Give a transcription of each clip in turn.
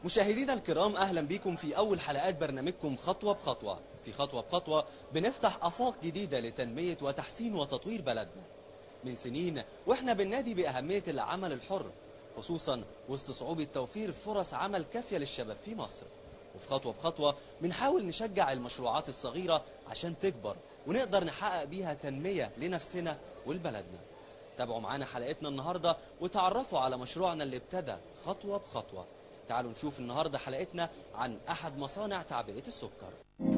مشاهدينا الكرام، أهلا بكم في أول حلقات برنامجكم خطوة بخطوة. في خطوة بخطوة بنفتح آفاق جديدة لتنمية وتحسين وتطوير بلدنا. من سنين وإحنا بننادي بأهمية العمل الحر، خصوصا وسط صعوبة توفير فرص عمل كافية للشباب في مصر. وفي خطوة بخطوة بنحاول نشجع المشروعات الصغيرة عشان تكبر ونقدر نحقق بيها تنمية لنفسنا ولبلدنا. تابعوا معانا حلقتنا النهاردة وتعرفوا على مشروعنا اللي ابتدى خطوة بخطوة. تعالوا نشوف النهاردة حلقتنا عن أحد مصانع تعبئة السكر.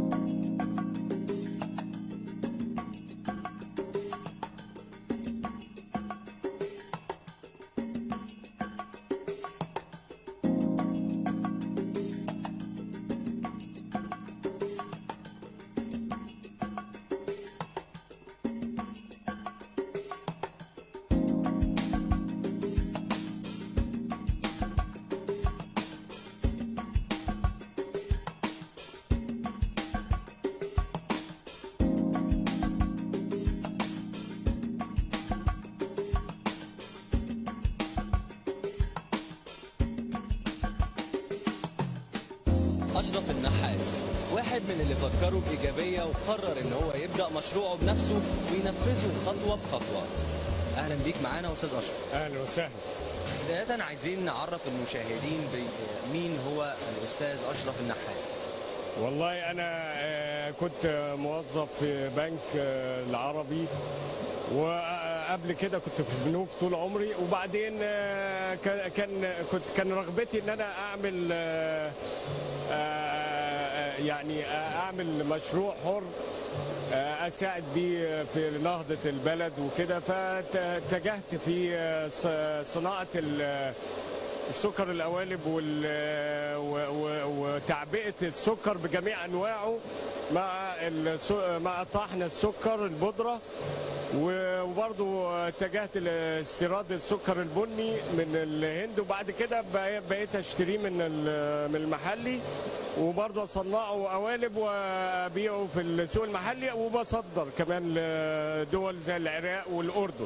أشرف النحاس واحد من اللي فكروا بإيجابية وقرر إن هو يبدأ مشروعه بنفسه وينفذه خطوة بخطوة. أهلا بيك معانا أستاذ أشرف. أهلا وسهلا. بداية عايزين نعرف المشاهدين مين هو الأستاذ أشرف النحاس. والله أنا كنت موظف في بنك العربي، وقبل كده كنت في بنوك طول عمري، وبعدين كان رغبتي ان انا اعمل اعمل مشروع حر اساعد بيه في نهضة البلد وكده، فاتجهت في صناعة السكر القوالب وتعبئة السكر بجميع انواعه مع طحن السكر البودرة، وبرضه اتجهت لاستيراد السكر البني من الهند، وبعد كده بقيت اشتريه من المحلي، وبرضه اصنعه قوالب وابيعه في السوق المحلي، وبصدر كمان لدول زي العراق والاردن.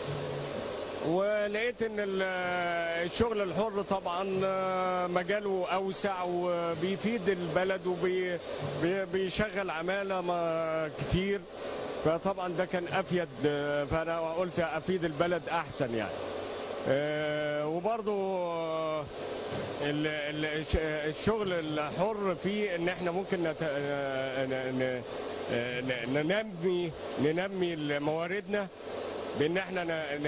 ولقيت ان الشغل الحر طبعا مجاله اوسع وبيفيد البلد وبيشغل عمالة كتير، فطبعا ده كان افيد، فانا قلت افيد البلد احسن يعني. وبرضو الشغل الحر فيه ان احنا ممكن ننمي مواردنا بان احنا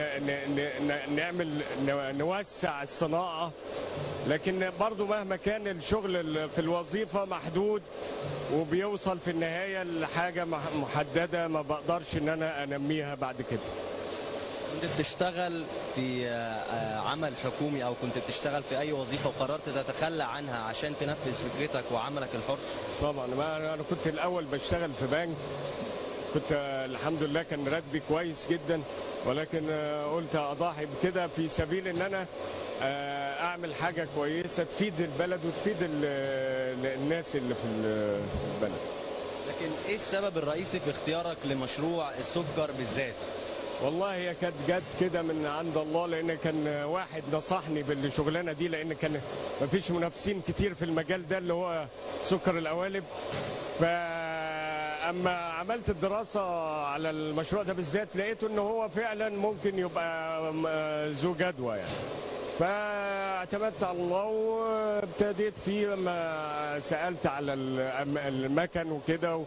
نوسع الصناعة، لكن برضو مهما كان الشغل في الوظيفة محدود وبيوصل في النهاية لحاجة محددة ما بقدرش ان انا انميها بعد كده. كنت بتشتغل في عمل حكومي او كنت بتشتغل في اي وظيفة وقررت تتخلى عنها عشان تنفذ فكرتك وعملك الحر؟ طبعا انا كنت الاول بشتغل في بنك، كنت الحمد لله كان راتبي كويس جدا، ولكن قلت اضحي بكده في سبيل ان انا اعمل حاجه كويسه تفيد البلد وتفيد الناس اللي في البلد. لكن ايه السبب الرئيسي في اختيارك لمشروع السكر بالذات؟ والله هي كانت جت كده من عند الله، لان كان واحد نصحني بالشغلانه دي، لان كان مفيش منافسين كتير في المجال ده اللي هو سكر القوالب. اما عملت الدراسة على المشروع ده بالذات لقيته ان هو فعلا ممكن يبقى ذو جدوى يعني، فاعتمدت على الله وابتديت فيه لما سألت على المكن وكده،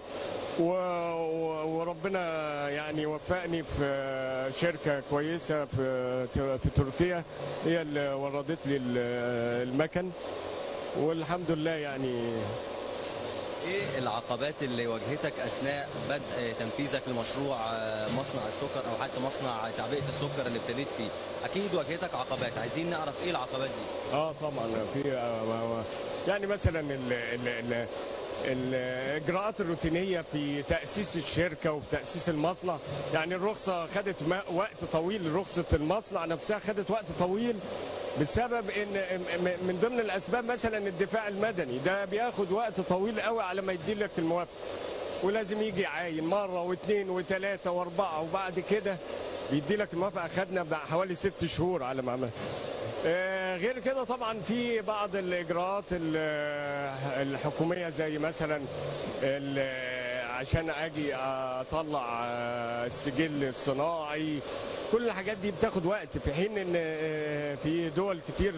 وربنا يعني وفقني في شركة كويسة في تركيا هي اللي وردت لي المكن، والحمد لله يعني. ايه العقبات اللي واجهتك اثناء بدء تنفيذك لمشروع مصنع السكر او حتى مصنع تعبئة السكر اللي ابتديت فيه؟ اكيد واجهتك عقبات، عايزين نعرف ايه العقبات دي. طبعا في يعني مثلا الاجراءات الروتينيه في تاسيس الشركه وفي تاسيس المصنع، يعني الرخصه خدت وقت طويل، رخصه المصنع نفسها خدت وقت طويل بسبب ان من ضمن الاسباب مثلا الدفاع المدني ده بياخد وقت طويل قوي على ما يدي لك الموافقه، ولازم يجي يعاين مره واثنين وثلاثه واربعه، وبعد كده بيدي لك الموافقه. خدنا حوالي 6 شهور على ما عمل. غير كده طبعا في بعض الاجراءات الحكوميه، زي مثلا عشان اجي اطلع السجل الصناعي. كل الحاجات دي بتاخد وقت، في حين ان في دول كتير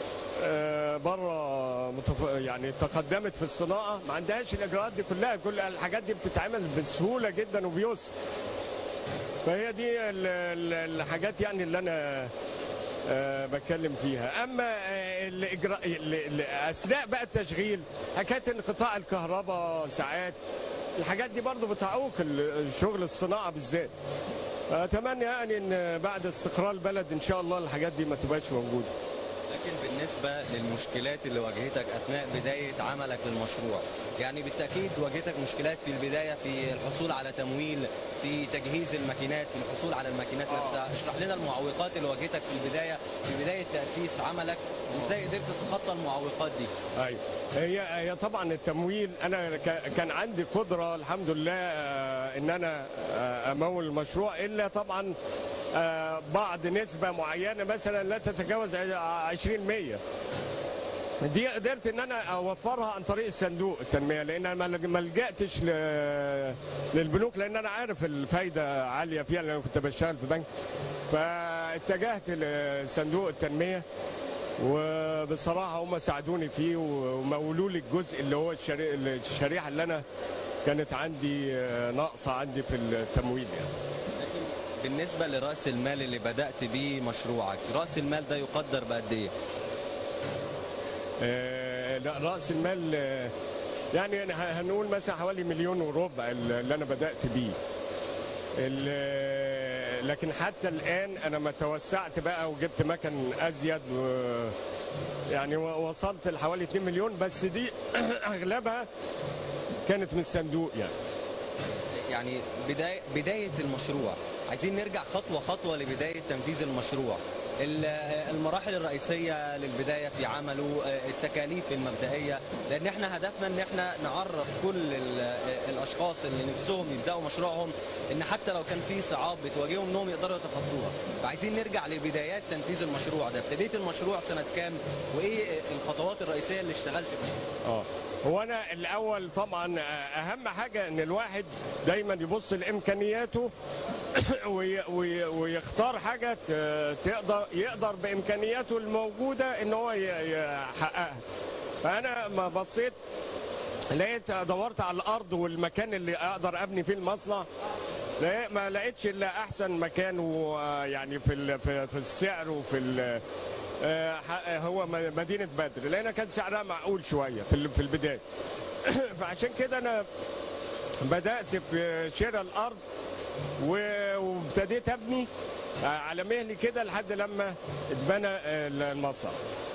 بره يعني تقدمت في الصناعه ما عندهاش الاجراءات دي كلها. كل الحاجات دي بتتعمل بسهوله جدا وبيسر. فهي دي الحاجات يعني اللي انا بتكلم فيها. اما الاجراء اثناء بقى التشغيل، حكايه انقطاع الكهرباء ساعات، الحاجات دي برضو بتعوق الشغل الصناعه بالذات. اتمنى يعني ان بعد استقرار البلد ان شاء الله الحاجات دي ما تبقاش موجوده. لكن بالنسبة للمشكلات اللي واجهتك أثناء بداية عملك للمشروع، يعني بالتأكيد واجهتك مشكلات في البداية في الحصول على تمويل، في تجهيز الماكينات، في الحصول على الماكينات نفسها. اشرح لنا المعوقات اللي واجهتك في البداية، في بداية تأسيس عملك، وازاي قدرت تتخطى المعوقات دي. ايوه، هي طبعا التمويل، انا كان عندي قدرة الحمد لله ان انا امول المشروع، الا طبعا بعض نسبة معينة مثلا لا تتجاوز 20%. دي قدرت ان انا اوفرها عن طريق الصندوق التنميه، لان انا ما لجأتش للبنوك، لان انا عارف الفايده عاليه فيها، لان انا كنت بشتغل في بنك. فاتجهت لصندوق التنميه، وبصراحه هم ساعدوني فيه ومولوا لي الجزء اللي هو الشريحه اللي انا كانت عندي ناقصه عندي في التمويل يعني. بالنسبه لراس المال اللي بدأت بيه مشروعك، راس المال ده يقدر بقد ايه؟ لا، رأس المال يعني هنقول مثلا حوالي 1.5 مليون اللي أنا بدأت بيه. لكن حتى الآن أنا ما توسعت بقى وجبت مكن أزيد، يعني وصلت لحوالي 2 مليون، بس دي أغلبها كانت من الصندوق يعني بداية المشروع. عايزين نرجع خطوة خطوة لبداية تنفيذ المشروع. المراحل الرئيسية للبداية في عمله، التكاليف المبدئية، لأن احنا هدفنا ان احنا نعرف كل الأشخاص اللي نفسهم يبدأوا مشروعهم ان حتى لو كان في صعاب بتواجههم انهم يقدروا يتخطوها. فعايزين نرجع لبدايات تنفيذ المشروع ده. ابتديت المشروع سنة كام؟ وإيه الخطوات الرئيسية اللي اشتغلت فيها؟ هو أنا الأول طبعا أهم حاجة ان الواحد دايما يبص لإمكانياته ويختار حاجة يقدر بإمكانياته الموجودة إن هو يحققها. فأنا ما بصيت لقيت دورت على الأرض والمكان اللي أقدر أبني فيه المصنع، ما لقيتش إلا أحسن مكان، ويعني في السعر وفي هو مدينة بدر، لأن كان سعرها معقول شوية في البداية. فعشان كده أنا بدأت في شراء الأرض وابتديت ابني على مهلي كده لحد لما اتبنى المصنع.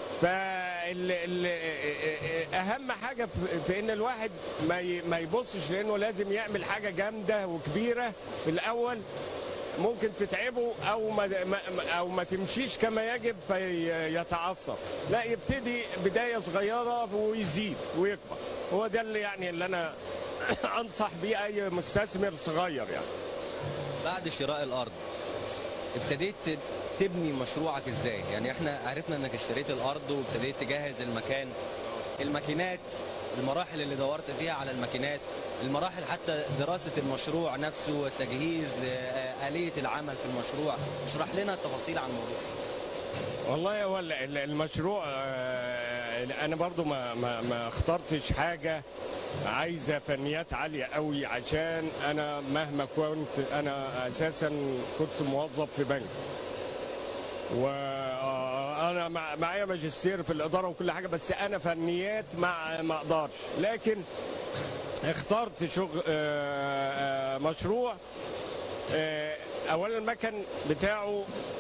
فاهم حاجه في ان الواحد ما يبصش لانه لازم يعمل حاجه جامده وكبيره في الاول، ممكن تتعبه او ما تمشيش كما يجب فيتعثر. لا، يبتدي بدايه صغيره ويزيد ويكبر. هو ده اللي انا انصح بيه اي مستثمر صغير يعني. بعد شراء الأرض ابتديت تبني مشروعك ازاي؟ يعني احنا عرفنا انك اشتريت الأرض وابتديت تجهز المكان، الماكينات، المراحل اللي دورت فيها على الماكينات، المراحل حتى دراسة المشروع نفسه والتجهيز لآلية العمل في المشروع. اشرح لنا التفاصيل عن الموضوع. والله هو المشروع انا برضو ما اخترتش حاجه عايزه فنيات عاليه قوي، عشان انا مهما كنت انا اساسا كنت موظف في بنك، وانا معايا ماجستير في الاداره وكل حاجه، بس انا فنيات ما اقدرش. لكن اخترت شغل مشروع اولا المكن بتاعه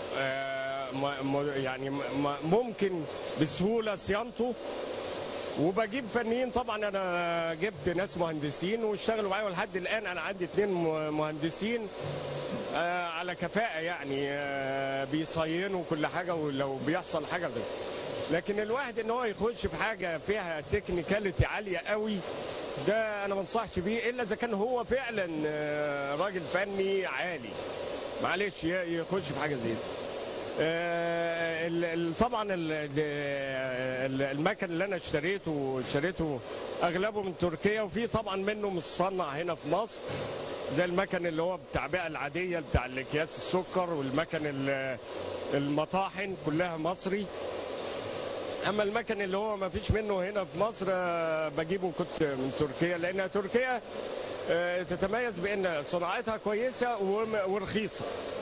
يعني ممكن بسهوله صيانته، وبجيب فنيين. طبعا انا جبت ناس مهندسين واشتغلوا معايا، ولحد الان انا عندي 2 مهندسين على كفاءه، يعني بيصينوا كل حاجه ولو بيحصل حاجه غير. لكن الواحد ان هو يخش في حاجه فيها تكنيكاليتي عاليه قوي، ده انا ما انصحش بيه الا اذا كان هو فعلا راجل فني عالي. معلش يخش في حاجه زي دي. طبعا المكن اللي انا اشتريته اغلبه من تركيا، وفي طبعا منه مصنع هنا في مصر، زي المكن اللي هو التعبئه العاديه بتاع اكياس السكر، والمكن المطاحن كلها مصري. اما المكن اللي هو ما فيش منه هنا في مصر بجيبه كنت من تركيا، لان تركيا تتميز بان صناعتها كويسه ورخيصه.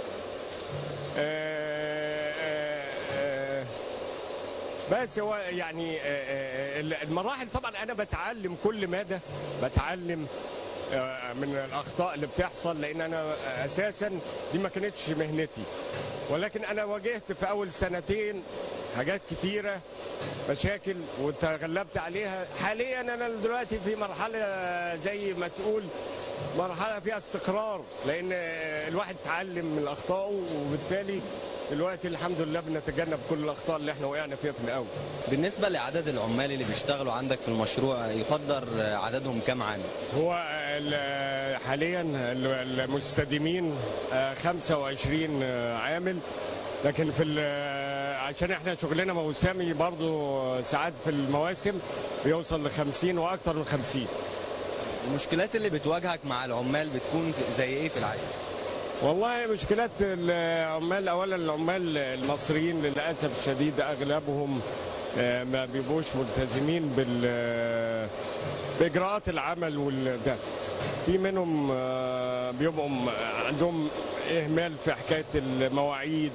بس هو يعني المراحل طبعا انا بتعلم كل مدى، بتعلم من الاخطاء اللي بتحصل، لان انا اساسا دي ما كانتش مهنتي، ولكن انا واجهت في اول سنتين حاجات كتيره، مشاكل وتغلبت عليها. حاليا انا دلوقتي في مرحله زي ما تقول مرحله فيها استقرار، لان الواحد اتعلم من اخطائه، وبالتالي دلوقتي الحمد لله بنتجنب كل الاخطاء اللي احنا وقعنا فيها في الاول. بالنسبه لعدد العمال اللي بيشتغلوا عندك في المشروع، يقدر عددهم كام عامل؟ هو حاليا المستديمين 25 عامل، لكن عشان احنا شغلنا موسمي برضو، ساعات في المواسم بيوصل ل50 واكثر من 50. المشكلات اللي بتواجهك مع العمال بتكون زي ايه في العادة؟ والله مشكلات العمال، اولا العمال المصريين للاسف الشديد اغلبهم ما بيبقوش ملتزمين باجراءات العمل والده. في منهم بيبقوا عندهم اهمال في حكايه المواعيد،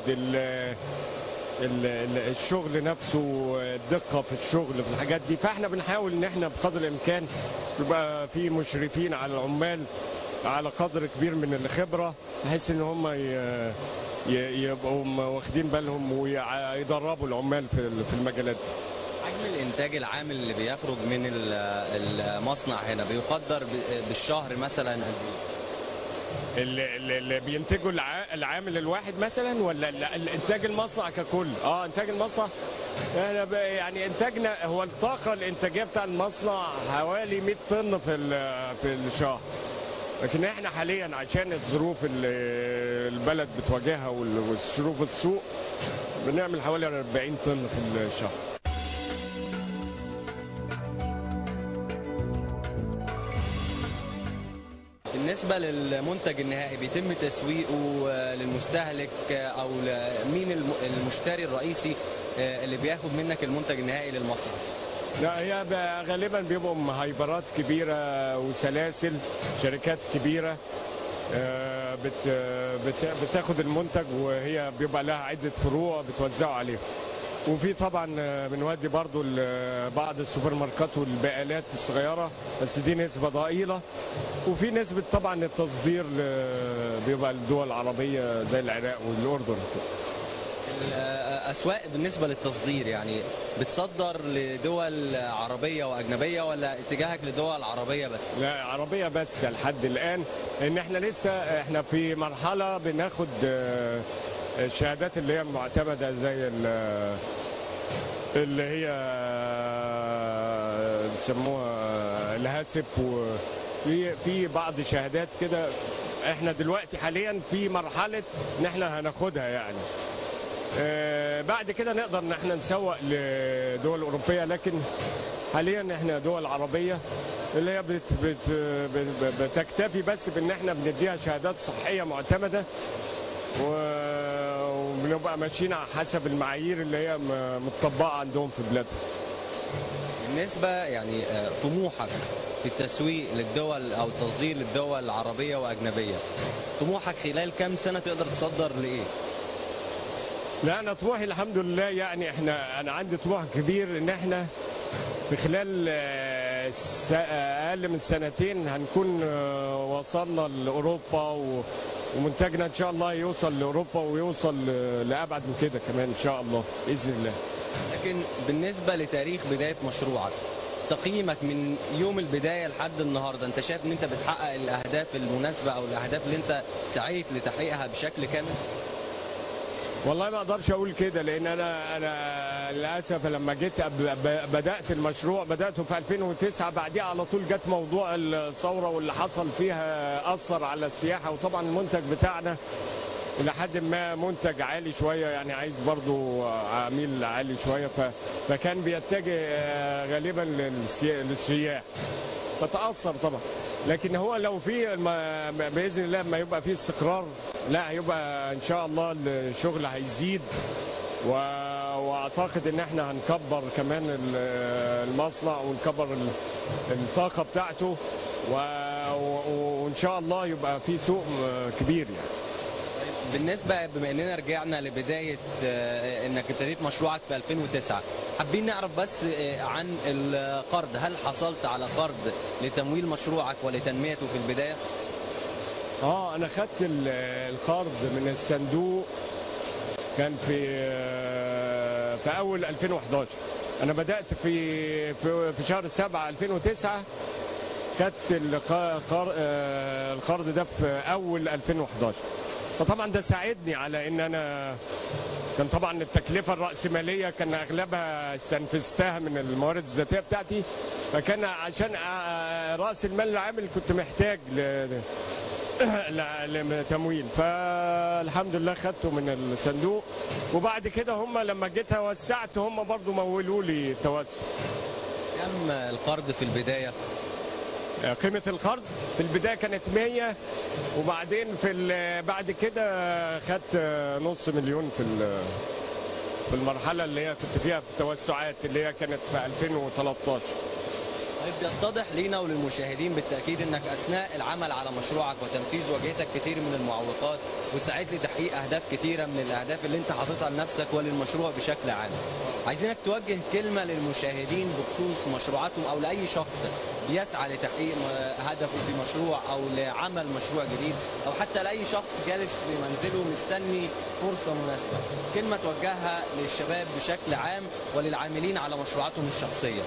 الشغل نفسه، الدقه في الشغل في الحاجات دي. فاحنا بنحاول ان احنا بقدر الامكان يبقى في مشرفين على العمال على قدر كبير من الخبره، بحيث ان هم يبقوا واخدين بالهم ويدربوا العمال في المجالات دي. حجم الانتاج العامل اللي بيخرج من المصنع هنا بيقدر بالشهر مثلا قد ايه؟ اللي بينتجوا العامل الواحد مثلا، ولا انتاج المصنع ككل؟ انتاج المصنع يعني انتاجنا، هو الطاقه الانتاجيه بتاع المصنع حوالي 100 طن في الشهر، لكن احنا حاليا عشان الظروف اللي البلد بتواجهها والظروف السوق بنعمل حوالي 40 طن في الشهر. بالنسبة للمنتج النهائي بيتم تسويقه للمستهلك، او مين المشتري الرئيسي اللي بياخد منك المنتج النهائي للمصنع؟ لا، هي غالبا بيبقوا هايبرات كبيره وسلاسل، شركات كبيره بتاخد المنتج، وهي بيبقى لها عده فروع بتوزعه عليهم. وفي طبعا بنودي برضو بعض السوبر ماركات والبقالات الصغيره، بس دي نسبه ضئيله. وفي نسبه طبعا التصدير بيبقى الدول العربيه زي العراق والاردن. الاسواق بالنسبه للتصدير يعني بتصدر لدول عربيه واجنبيه، ولا اتجاهك لدول عربيه بس؟ لا، عربيه بس لحد الان، لان احنا لسه في مرحله بناخد الشهادات اللي هي معتمده، زي اللي هي بيسموها الهاسب، وفي بعض شهادات كده. احنا دلوقتي حاليا في مرحله ان احنا هناخدها يعني. بعد كده نقدر ان احنا نسوق لدول اوروبيه، لكن حاليا احنا دول عربيه اللي هي بتكتفي بس بان احنا بنديها شهادات صحيه معتمده، وبنبقى ماشيين على حسب المعايير اللي هي متطبقه عندهم في بلادهم. بالنسبه يعني طموحك في التسويق للدول او التصدير للدول العربيه واجنبيه، طموحك خلال كام سنه تقدر تصدر لايه؟ لا، انا طموحي الحمد لله يعني انا عندي طموح كبير ان احنا في خلال اقل من سنتين هنكون وصلنا لاوروبا، ومنتجنا ان شاء الله يوصل لاوروبا ويوصل لابعد من كده كمان ان شاء الله باذن الله. لكن بالنسبه لتاريخ بدايه مشروعك، تقييمك من يوم البدايه لحد النهارده، انت شايف ان انت بتحقق الاهداف المناسبه او الاهداف اللي انت سعيت لتحقيقها بشكل كامل؟ والله ما اقدرش اقول كده، لان انا للاسف لما جيت بدات المشروع بداته في 2009، بعديها على طول جت موضوع الثوره واللي حصل فيها اثر على السياحه، وطبعا المنتج بتاعنا الى حد ما منتج عالي شويه، يعني عايز برضو عميل عالي شويه، فكان بيتجه غالبا للسياح، فتاثر طبعا. لكن هو لو في باذن الله لما يبقى في استقرار، لا هيبقى ان شاء الله الشغل هيزيد، واعتقد ان احنا هنكبر كمان المصنع ونكبر الطاقه بتاعته، وان شاء الله يبقى في سوق كبير يعني. بالنسبة بما اننا رجعنا لبداية انك ابتديت مشروعك في 2009، حابين نعرف بس عن القرض. هل حصلت على قرض لتمويل مشروعك ولتنميته في البداية؟ انا خدت القرض من الصندوق، كان في اول 2011. انا بدأت في شهر 7 2009، خدت القرض ده في اول 2011. فطبعا ده ساعدني على ان انا كان طبعا التكلفه الراسماليه كان اغلبها استنفذتها من الموارد الذاتيه بتاعتي، فكان عشان راس المال العامل كنت محتاج لتمويل، فالحمد لله خدته من الصندوق. وبعد كده هم لما جيت وسعت هم برضو مولوا لي التوسع. كم القرض في البدايه؟ قيمة القرض في البداية كانت 100، وبعدين بعد كده خدت نص مليون في المرحلة اللي هي كنت فيها في التوسعات اللي هي كانت في 2013. طيب، يتضح لينا وللمشاهدين بالتأكيد أنك أثناء العمل على مشروعك وتنفيذ واجهتك كتير من المعوقات، وساعدت لتحقيق أهداف كتيرة من الأهداف اللي أنت حاططها لنفسك وللمشروع بشكل عام. عايزينك توجه كلمة للمشاهدين بخصوص مشروعاتهم أو لأي شخص بيسعى لتحقيق هدفه في مشروع أو لعمل مشروع جديد، أو حتى لأي شخص جالس في منزله مستني فرصة مناسبة. كلمة توجهها للشباب بشكل عام وللعاملين على مشروعاتهم الشخصية.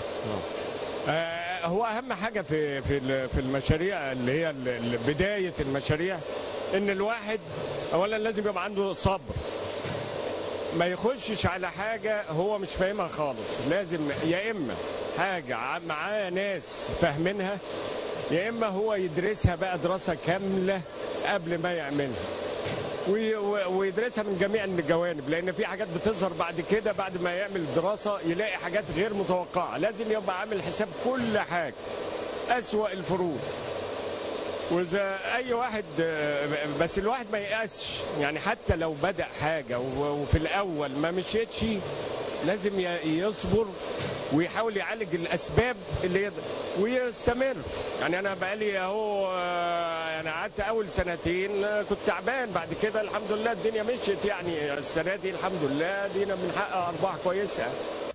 هو اهم حاجه في المشاريع اللي هي بدايه المشاريع، ان الواحد اولا لازم يبقى عنده صبر، ما يخشش على حاجه هو مش فاهمها خالص. لازم يا اما حاجه معاه ناس فاهمينها، يا اما هو يدرسها بقى دراسه كامله قبل ما يعملها، ويدرسها من جميع الجوانب، لان في حاجات بتظهر بعد كده بعد ما يعمل دراسه يلاقي حاجات غير متوقعه. لازم يبقى عامل حساب كل حاجه، اسوأ الفروض. واذا اي واحد، بس الواحد ما ييأسش، يعني حتى لو بدأ حاجه وفي الاول ما مشيتش لازم يصبر ويحاول يعالج الاسباب اللي ويستمر. يعني انا بقالي اهو، انا قعدت اول سنتين كنت تعبان، بعد كده الحمد لله الدنيا مشيت. يعني السنه دي الحمد لله دينا بنحقق ارباح كويسه.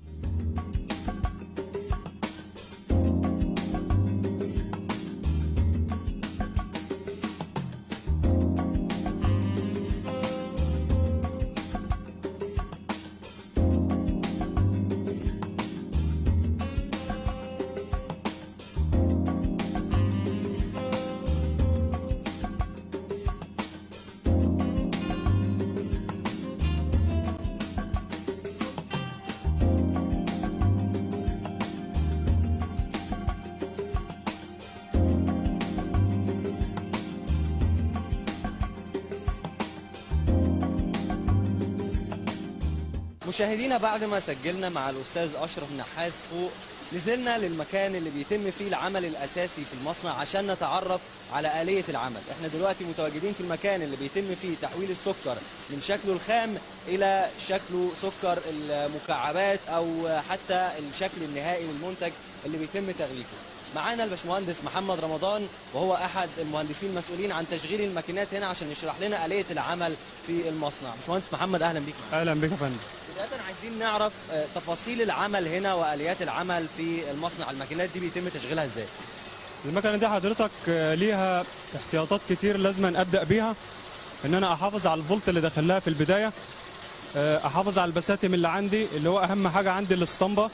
مشاهدينا، بعد ما سجلنا مع الأستاذ أشرف نحاس فوق، نزلنا للمكان اللي بيتم فيه العمل الأساسي في المصنع عشان نتعرف على آلية العمل. احنا دلوقتي متواجدين في المكان اللي بيتم فيه تحويل السكر من شكله الخام إلى شكله سكر المكعبات أو حتى الشكل النهائي للمنتج اللي بيتم تغليفه. معانا الباشمهندس محمد رمضان، وهو أحد المهندسين المسؤولين عن تشغيل الماكينات هنا عشان يشرح لنا آلية العمل في المصنع. باشمهندس محمد، أهلا بيك. أهلا بك يا فندم. بداية عايزين نعرف تفاصيل العمل هنا وآليات العمل في المصنع. الماكينات دي بيتم تشغيلها ازاي؟ المكنة دي حضرتك ليها احتياطات كتير لازم أبدأ بيها. إن أنا أحافظ على الفولت اللي داخلها في البداية، أحافظ على البساتم اللي عندي اللي هو أهم حاجة عندي الاسطمبة،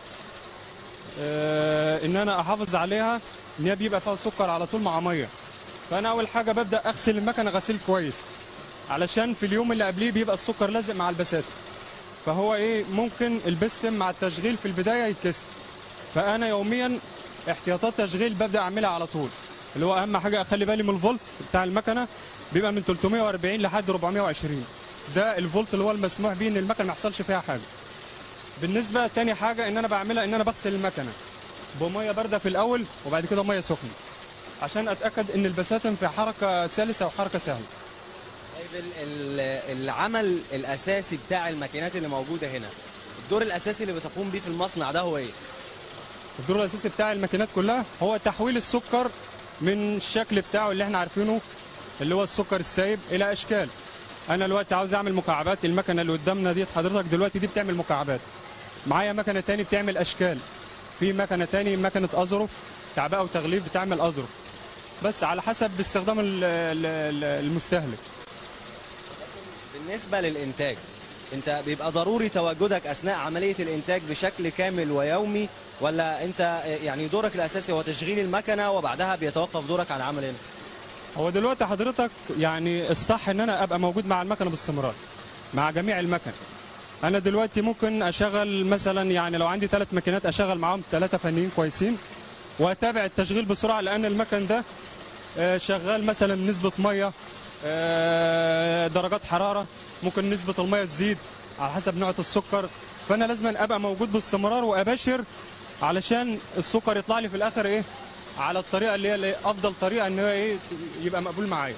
إن أنا أحافظ عليها إن هي بيبقى فيها سكر على طول مع مية. فأنا أول حاجة ببدأ أغسل المكنة غسيل كويس، علشان في اليوم اللي قبليه بيبقى السكر لازق مع البساتم، فهو ممكن البسم مع التشغيل في البداية يتكسر. فأنا يوميا احتياطات تشغيل ببدأ أعملها على طول. اللي هو اهم حاجه اخلي بالي من الفولت بتاع المكنه، بيبقى من 340 لحد 420. ده الفولت اللي هو المسموح بيه ان المكنه ما يحصلش فيها حاجه. بالنسبه تاني حاجه ان انا بعملها ان انا بغسل المكنه بميه بارده في الاول وبعد كده ميه سخنه، عشان اتاكد ان البساتم في حركه سلسه وحركه سهله. طيب العمل الاساسي بتاع الماكينات اللي موجوده هنا، الدور الاساسي اللي بتقوم بيه في المصنع ده هو ايه؟ الدور الاساسي بتاع الماكينات كلها هو تحويل السكر من الشكل بتاعه اللي احنا عارفينه اللي هو السكر السايب الى اشكال. انا دلوقتي عاوز اعمل مكعبات، المكنه اللي قدامنا دي حضرتك دلوقتي دي بتعمل مكعبات، معايا مكنه تاني بتعمل اشكال، في مكنه تاني مكنه اظرف تعبئه وتغليف بتعمل اظرف، بس على حسب استخدام المستهلك. بالنسبه للانتاج، انت بيبقى ضروري تواجدك اثناء عمليه الانتاج بشكل كامل ويومي، ولا انت يعني دورك الاساسي هو تشغيل المكنه وبعدها بيتوقف دورك عن عمل هنا؟ هو دلوقتي حضرتك يعني الصح ان انا ابقى موجود مع المكنه باستمرار، مع جميع المكن. انا دلوقتي ممكن اشغل مثلا، يعني لو عندي 3 ماكينات اشغل معاهم 3 فنيين كويسين واتابع التشغيل بسرعه، لان المكن ده شغال مثلا نسبه ميه، درجات حراره، ممكن نسبه الميه تزيد على حسب نوع السكر، فانا لازم ابقى موجود باستمرار واباشر علشان السكر يطلع لي في الاخر ايه على الطريقه اللي هي افضل طريقه ان هو ايه يبقى مقبول معايا.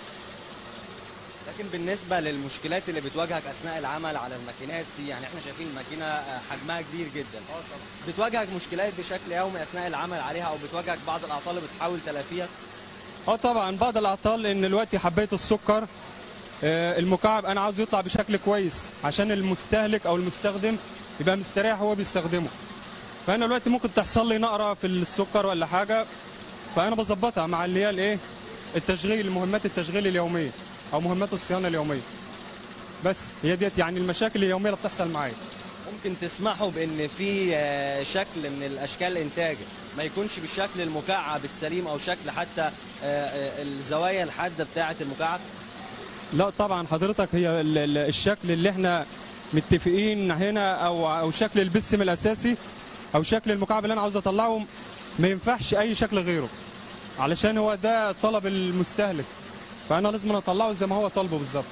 لكن بالنسبه للمشكلات اللي بتواجهك اثناء العمل على الماكينات دي، يعني احنا شايفين الماكينه حجمها كبير جدا، بتواجهك مشكلات بشكل يومي اثناء العمل عليها، او بتواجهك بعض الاعطال اللي بتحاول تلافيها؟ طبعا بعض الاعطال، ان دلوقتي حبايه السكر المكعب انا عاوز يطلع بشكل كويس عشان المستهلك او المستخدم يبقى مستريح وهو بيستخدمه، فانا دلوقتي ممكن تحصل لي نقره في السكر ولا حاجه، فانا بظبطها مع اللي هي الايه التشغيل، مهمات التشغيل اليوميه او مهمات الصيانه اليوميه. بس هي ديت يعني المشاكل اليوميه اللي بتحصل معايا. ممكن تسمحوا بان في شكل من الاشكال الانتاج ما يكونش بالشكل المكعب السليم، او شكل حتى الزوايا الحاده بتاعه المكعب؟ لا طبعا حضرتك، هي الشكل اللي احنا متفقين هنا او شكل البسم الاساسي او شكل المكعب اللي انا عاوز اطلعه، ما ينفعش اي شكل غيره، علشان هو ده طلب المستهلك، فانا لازم اطلعه زي ما هو طالبه بالظبط.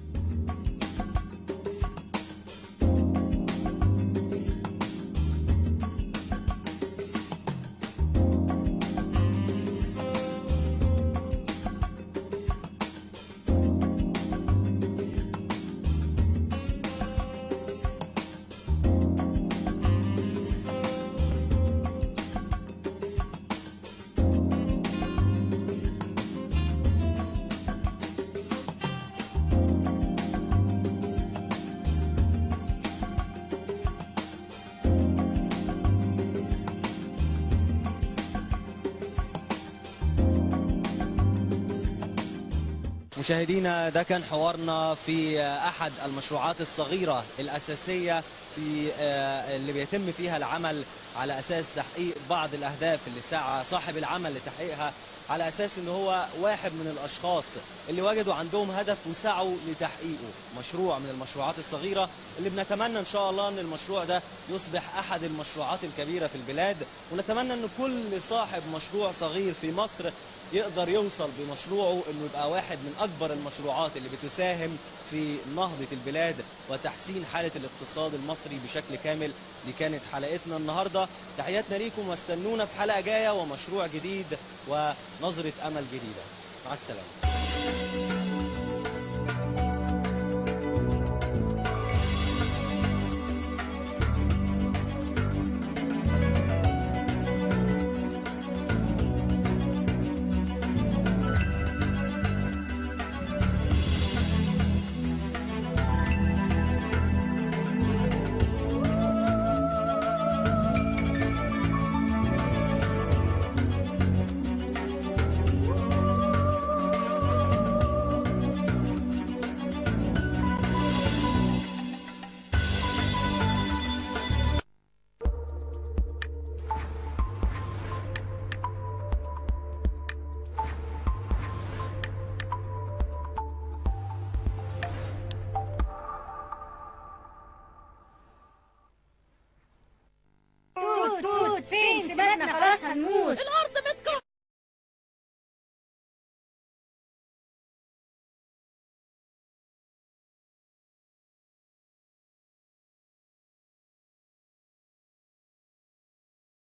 مشاهدينا، ده كان حوارنا في أحد المشروعات الصغيرة الأساسية في اللي بيتم فيها العمل على أساس تحقيق بعض الأهداف اللي سعى صاحب العمل لتحقيقها، على أساس إن هو واحد من الأشخاص اللي وجدوا عندهم هدف وسعوا لتحقيقه. مشروع من المشروعات الصغيرة اللي بنتمنى إن شاء الله إن المشروع ده يصبح أحد المشروعات الكبيرة في البلاد، ونتمنى إن كل صاحب مشروع صغير في مصر يقدر يوصل بمشروعه انه يبقى واحد من اكبر المشروعات اللي بتساهم في نهضة البلاد وتحسين حالة الاقتصاد المصري بشكل كامل. دي كانت حلقتنا النهاردة، تحياتنا ليكم واستنونا في حلقة جاية ومشروع جديد ونظرة امل جديدة. مع السلامة.